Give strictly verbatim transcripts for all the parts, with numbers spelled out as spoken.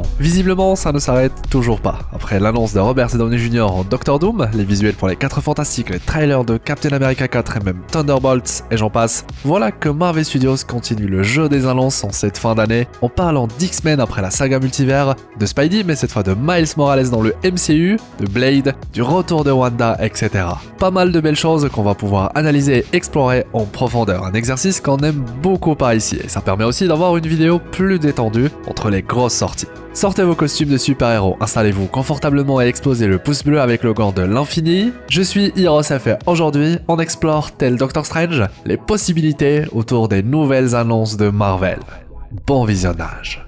Visiblement, ça ne s'arrête toujours pas. Après l'annonce de Robert Downey junior en Doctor Doom, les visuels pour les quatre Fantastiques, les trailers de Captain America quatre et même Thunderbolts et j'en passe, voilà que Marvel Studios continue le jeu des annonces en cette fin d'année en parlant d'X-Men après la saga multivers, de Spidey mais cette fois de Miles Morales dans le M C U, de Blade, du retour de Wanda, et cetera. Pas mal de belles choses qu'on va pouvoir analyser et explorer en profondeur, un exercice qu'on aime beaucoup par ici et ça permet aussi d'avoir une vidéo plus détendue entre les grosses sorties. Sortez vos costumes de super-héros, installez-vous confortablement et explosez le pouce bleu avec le gant de l'infini. Je suis Heroes F et aujourd'hui, on explore, tel Doctor Strange, les possibilités autour des nouvelles annonces de Marvel. Bon visionnage.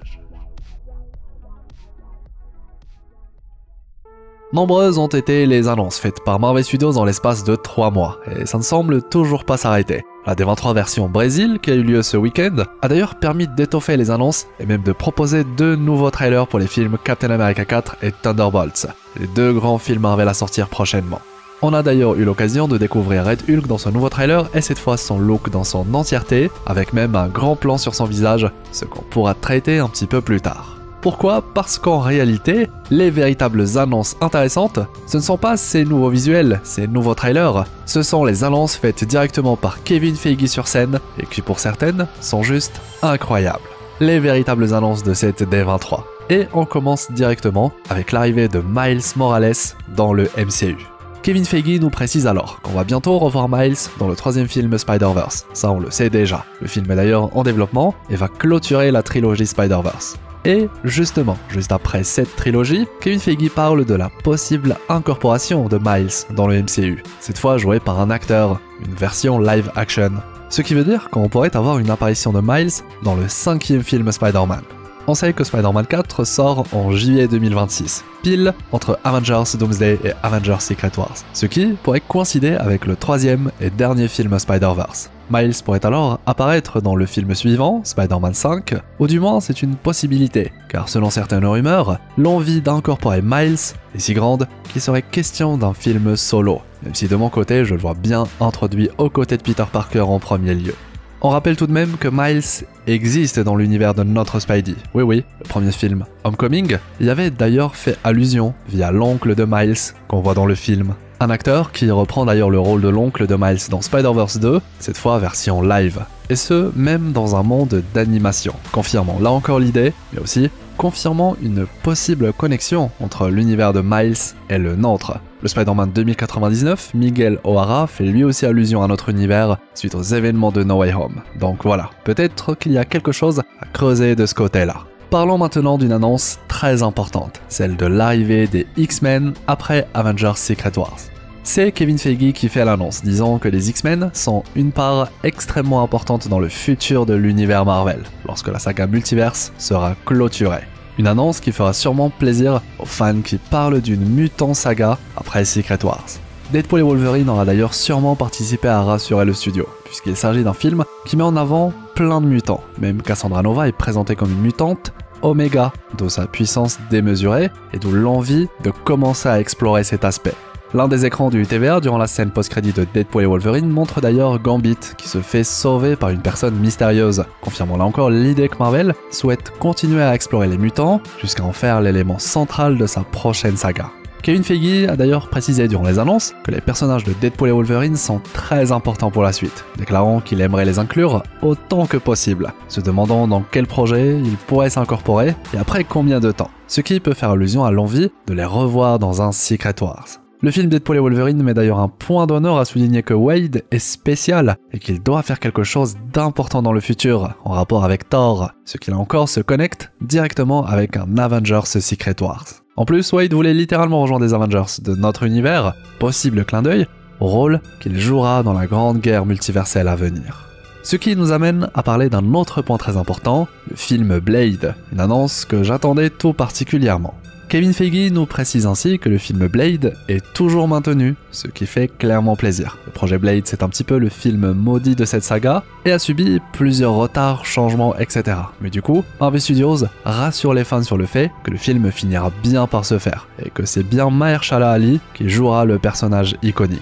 Nombreuses ont été les annonces faites par Marvel Studios dans l'espace de trois mois, et ça ne semble toujours pas s'arrêter. La D vingt-trois version Brésil, qui a eu lieu ce week-end, a d'ailleurs permis d'étoffer les annonces et même de proposer deux nouveaux trailers pour les films Captain America quatre et Thunderbolts, les deux grands films Marvel à sortir prochainement. On a d'ailleurs eu l'occasion de découvrir Red Hulk dans son nouveau trailer et cette fois son look dans son entièreté, avec même un grand plan sur son visage, ce qu'on pourra traiter un petit peu plus tard. Pourquoi ? Parce qu'en réalité, les véritables annonces intéressantes, ce ne sont pas ces nouveaux visuels, ces nouveaux trailers, ce sont les annonces faites directement par Kevin Feige sur scène et qui pour certaines sont juste incroyables. Les véritables annonces de cette D vingt-trois. Et on commence directement avec l'arrivée de Miles Morales dans le M C U. Kevin Feige nous précise alors qu'on va bientôt revoir Miles dans le troisième film Spider-Verse, ça on le sait déjà. Le film est d'ailleurs en développement et va clôturer la trilogie Spider-Verse. Et justement, juste après cette trilogie, Kevin Feige parle de la possible incorporation de Miles dans le M C U, cette fois joué par un acteur, une version live action. Ce qui veut dire qu'on pourrait avoir une apparition de Miles dans le cinquième film Spider-Man. On sait que Spider-Man quatre sort en juillet deux mille vingt-six, pile entre Avengers Doomsday et Avengers Secret Wars, ce qui pourrait coïncider avec le troisième et dernier film Spider-Verse. Miles pourrait alors apparaître dans le film suivant, Spider-Man cinq, ou du moins c'est une possibilité, car selon certaines rumeurs, l'envie d'incorporer Miles est si grande qu'il serait question d'un film solo, même si de mon côté je le vois bien introduit aux côtés de Peter Parker en premier lieu. On rappelle tout de même que Miles existe dans l'univers de notre Spidey. Oui oui, le premier film, Homecoming, y avait d'ailleurs fait allusion via l'oncle de Miles qu'on voit dans le film. Un acteur qui reprend d'ailleurs le rôle de l'oncle de Miles dans Spider-Verse deux, cette fois version live. Et ce, même dans un monde d'animation, confirmant là encore l'idée, mais aussi confirmant une possible connexion entre l'univers de Miles et le nôtre. Le Spider-Man deux mille quatre-vingt-dix-neuf, Miguel O'Hara, fait lui aussi allusion à notre univers suite aux événements de No Way Home. Donc voilà, peut-être qu'il y a quelque chose à creuser de ce côté-là. Parlons maintenant d'une annonce très importante, celle de l'arrivée des X-Men après Avengers Secret Wars. C'est Kevin Feige qui fait l'annonce, disant que les X-Men sont une part extrêmement importante dans le futur de l'univers Marvel, lorsque la saga Multiverse sera clôturée. Une annonce qui fera sûrement plaisir aux fans qui parlent d'une mutant saga après Secret Wars. Deadpool et Wolverine aura d'ailleurs sûrement participé à rassurer le studio, puisqu'il s'agit d'un film qui met en avant plein de mutants. Même Cassandra Nova est présentée comme une mutante Omega, d'où sa puissance démesurée et d'où l'envie de commencer à explorer cet aspect. L'un des écrans du T V R durant la scène post-crédit de Deadpool et Wolverine montre d'ailleurs Gambit qui se fait sauver par une personne mystérieuse, confirmant là encore l'idée que Marvel souhaite continuer à explorer les mutants jusqu'à en faire l'élément central de sa prochaine saga. Kevin Feige a d'ailleurs précisé durant les annonces que les personnages de Deadpool et Wolverine sont très importants pour la suite, déclarant qu'il aimerait les inclure autant que possible, se demandant dans quel projet ils pourraient s'incorporer et après combien de temps, ce qui peut faire allusion à l'envie de les revoir dans un Secret Wars. Le film Deadpool et Wolverine met d'ailleurs un point d'honneur à souligner que Wade est spécial et qu'il doit faire quelque chose d'important dans le futur en rapport avec Thor, ce qui là encore se connecte directement avec un Avengers Secret Wars. En plus, Wade voulait littéralement rejoindre les Avengers de notre univers, possible clin d'œil au rôle qu'il jouera dans la grande guerre multiverselle à venir. Ce qui nous amène à parler d'un autre point très important, le film Blade, une annonce que j'attendais tout particulièrement. Kevin Feige nous précise ainsi que le film Blade est toujours maintenu, ce qui fait clairement plaisir. Le projet Blade, c'est un petit peu le film maudit de cette saga, et a subi plusieurs retards, changements, et cetera. Mais du coup, Marvel Studios rassure les fans sur le fait que le film finira bien par se faire, et que c'est bien Mahershala Ali qui jouera le personnage iconique.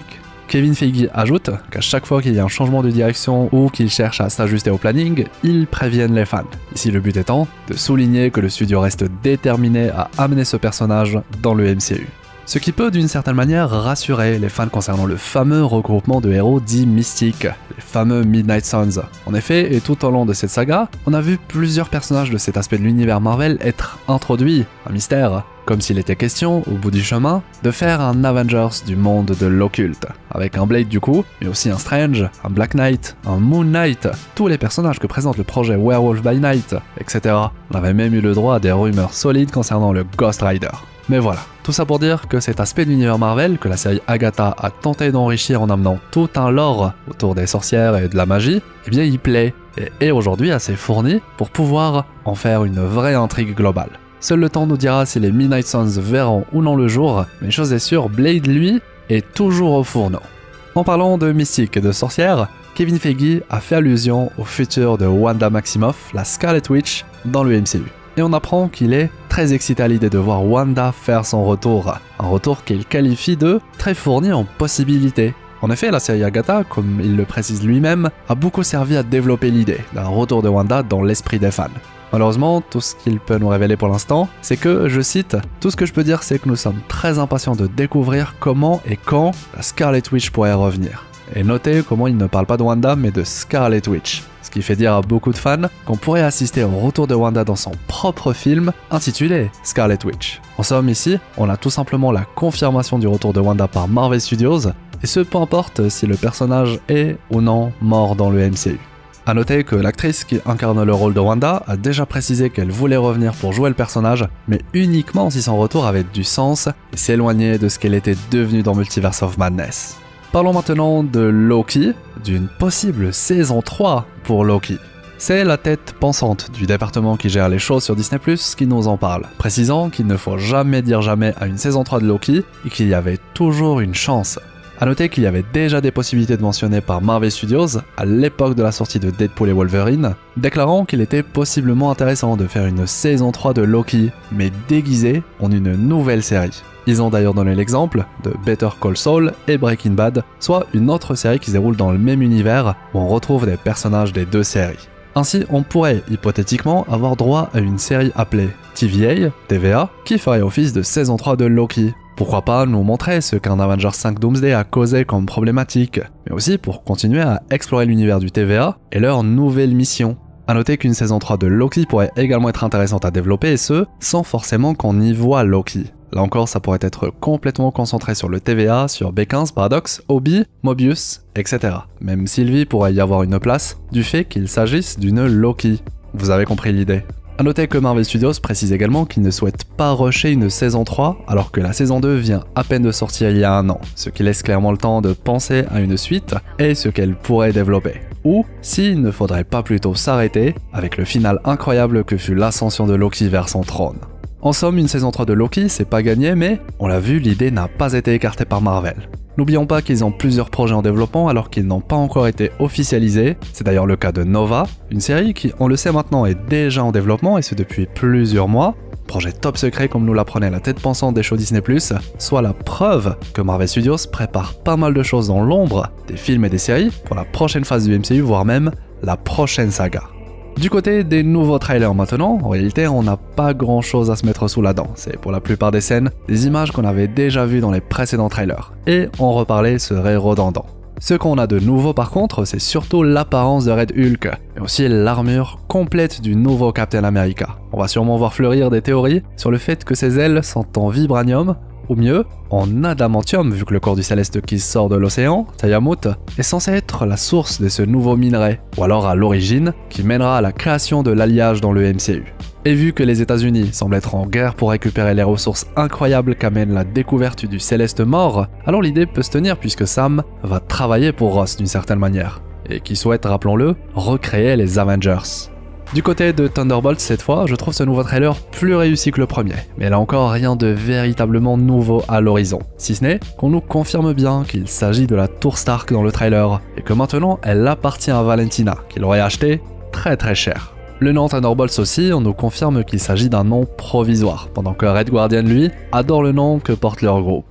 Kevin Feige ajoute qu'à chaque fois qu'il y a un changement de direction ou qu'il cherche à s'ajuster au planning, ils préviennent les fans. Ici le but étant de souligner que le studio reste déterminé à amener ce personnage dans le M C U. Ce qui peut d'une certaine manière rassurer les fans concernant le fameux regroupement de héros dits mystiques, les fameux Midnight Suns. En effet, et tout au long de cette saga, on a vu plusieurs personnages de cet aspect de l'univers Marvel être introduits, un mystère, comme s'il était question, au bout du chemin, de faire un Avengers du monde de l'occulte, avec un Blade du coup, mais aussi un Strange, un Black Knight, un Moon Knight, tous les personnages que présente le projet Werewolf by Night, et cetera. On avait même eu le droit à des rumeurs solides concernant le Ghost Rider. Mais voilà, tout ça pour dire que cet aspect de l'univers Marvel que la série Agatha a tenté d'enrichir en amenant tout un lore autour des sorcières et de la magie, eh bien il plaît, et est aujourd'hui assez fourni pour pouvoir en faire une vraie intrigue globale. Seul le temps nous dira si les Midnight Suns verront ou non le jour, mais chose est sûre, Blade lui est toujours au fourneau. En parlant de mystique et de sorcières, Kevin Feige a fait allusion au futur de Wanda Maximoff, la Scarlet Witch, dans le M C U. Et on apprend qu'il est très excité à l'idée de voir Wanda faire son retour, un retour qu'il qualifie de très fourni en possibilités. En effet, la série Agatha, comme il le précise lui-même, a beaucoup servi à développer l'idée d'un retour de Wanda dans l'esprit des fans. Malheureusement, tout ce qu'il peut nous révéler pour l'instant, c'est que, je cite, « Tout ce que je peux dire, c'est que nous sommes très impatients de découvrir comment et quand la Scarlet Witch pourrait revenir. » Et notez comment il ne parle pas de Wanda, mais de Scarlet Witch. Ce qui fait dire à beaucoup de fans qu'on pourrait assister au retour de Wanda dans son propre film, intitulé Scarlet Witch. En somme, ici, on a tout simplement la confirmation du retour de Wanda par Marvel Studios, et ce peu importe si le personnage est ou non mort dans le M C U. A noter que l'actrice qui incarne le rôle de Wanda a déjà précisé qu'elle voulait revenir pour jouer le personnage, mais uniquement si son retour avait du sens et s'éloignait de ce qu'elle était devenue dans Multiverse of Madness. Parlons maintenant de Loki, d'une possible saison trois pour Loki. C'est la tête pensante du département qui gère les choses sur Disney plus, qui nous en parle, précisant qu'il ne faut jamais dire jamais à une saison trois de Loki et qu'il y avait toujours une chance. A noter qu'il y avait déjà des possibilités de mentionner par Marvel Studios à l'époque de la sortie de Deadpool et Wolverine, déclarant qu'il était possiblement intéressant de faire une saison trois de Loki, mais déguisée en une nouvelle série. Ils ont d'ailleurs donné l'exemple de Better Call Saul et Breaking Bad, soit une autre série qui se déroule dans le même univers où on retrouve des personnages des deux séries. Ainsi, on pourrait hypothétiquement avoir droit à une série appelée T V A, T V A, qui ferait office de saison trois de Loki. Pourquoi pas nous montrer ce qu'un Avengers cinq Doomsday a causé comme problématique, mais aussi pour continuer à explorer l'univers du T V A et leur nouvelle mission. A noter qu'une saison trois de Loki pourrait également être intéressante à développer, et ce, sans forcément qu'on y voit Loki. Là encore, ça pourrait être complètement concentré sur le T V A, sur B quinze, Paradox, Obi, Mobius, et cetera. Même Sylvie pourrait y avoir une place, du fait qu'il s'agisse d'une Loki. Vous avez compris l'idée. A noter que Marvel Studios précise également qu'il ne souhaite pas rusher une saison trois alors que la saison deux vient à peine de sortir il y a un an, ce qui laisse clairement le temps de penser à une suite et ce qu'elle pourrait développer. Ou s'il ne faudrait pas plutôt s'arrêter avec le final incroyable que fut l'ascension de Loki vers son trône. En somme, une saison trois de Loki, c'est pas gagné, mais on l'a vu, l'idée n'a pas été écartée par Marvel. N'oublions pas qu'ils ont plusieurs projets en développement alors qu'ils n'ont pas encore été officialisés. C'est d'ailleurs le cas de Nova, une série qui, on le sait maintenant, est déjà en développement et ce depuis plusieurs mois. Projet top secret comme nous l'apprenait la tête pensante des shows Disney plus, soit la preuve que Marvel Studios prépare pas mal de choses dans l'ombre, des films et des séries, pour la prochaine phase du M C U, voire même la prochaine saga. Du côté des nouveaux trailers maintenant, en réalité on n'a pas grand chose à se mettre sous la dent, c'est pour la plupart des scènes des images qu'on avait déjà vues dans les précédents trailers, et en reparler serait redondant. Ce qu'on a de nouveau par contre, c'est surtout l'apparence de Red Hulk, et aussi l'armure complète du nouveau Captain America. On va sûrement voir fleurir des théories sur le fait que ses ailes sont en vibranium, ou mieux, en adamantium, vu que le corps du Céleste qui sort de l'océan, Tiamut, est censé être la source de ce nouveau minerai, ou alors à l'origine, qui mènera à la création de l'alliage dans le M C U. Et vu que les États-Unis semblent être en guerre pour récupérer les ressources incroyables qu'amène la découverte du Céleste mort, alors l'idée peut se tenir puisque Sam va travailler pour Ross d'une certaine manière, et qui souhaite, rappelons-le, recréer les Avengers. Du côté de Thunderbolt cette fois, je trouve ce nouveau trailer plus réussi que le premier, mais là encore rien de véritablement nouveau à l'horizon, si ce n'est qu'on nous confirme bien qu'il s'agit de la Tour Stark dans le trailer, et que maintenant elle appartient à Valentina, qu'il aurait acheté très très cher. Le nom Thunderbolts aussi, on nous confirme qu'il s'agit d'un nom provisoire, pendant que Red Guardian lui adore le nom que porte leur groupe.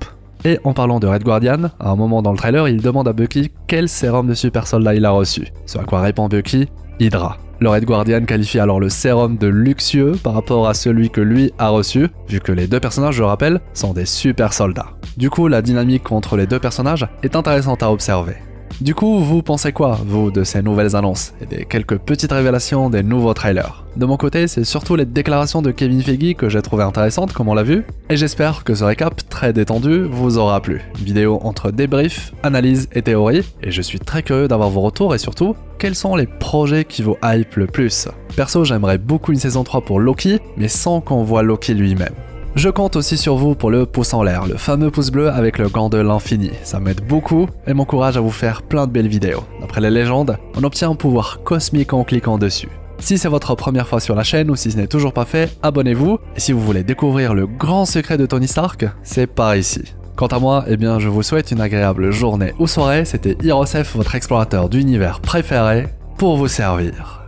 Et en parlant de Red Guardian, à un moment dans le trailer, il demande à Bucky quel sérum de super soldat il a reçu. Ce à quoi répond Bucky, Hydra. Le Red Guardian qualifie alors le sérum de luxueux par rapport à celui que lui a reçu, vu que les deux personnages, je le rappelle, sont des super soldats. Du coup, la dynamique entre les deux personnages est intéressante à observer. Du coup, vous pensez quoi, vous, de ces nouvelles annonces et des quelques petites révélations des nouveaux trailers? De mon côté, c'est surtout les déclarations de Kevin Feige que j'ai trouvé intéressantes, comme on l'a vu, et j'espère que ce récap très détendu vous aura plu. Une vidéo entre débrief, analyse et théorie, et je suis très curieux d'avoir vos retours et surtout, quels sont les projets qui vous hype le plus? Perso, j'aimerais beaucoup une saison trois pour Loki, mais sans qu'on voit Loki lui-même. Je compte aussi sur vous pour le pouce en l'air, le fameux pouce bleu avec le gant de l'infini. Ça m'aide beaucoup et m'encourage à vous faire plein de belles vidéos. D'après les légendes, on obtient un pouvoir cosmique en cliquant dessus. Si c'est votre première fois sur la chaîne ou si ce n'est toujours pas fait, abonnez-vous. Et si vous voulez découvrir le grand secret de Tony Stark, c'est par ici. Quant à moi, eh bien je vous souhaite une agréable journée ou soirée. C'était Hirosef, votre explorateur d'univers préféré, pour vous servir.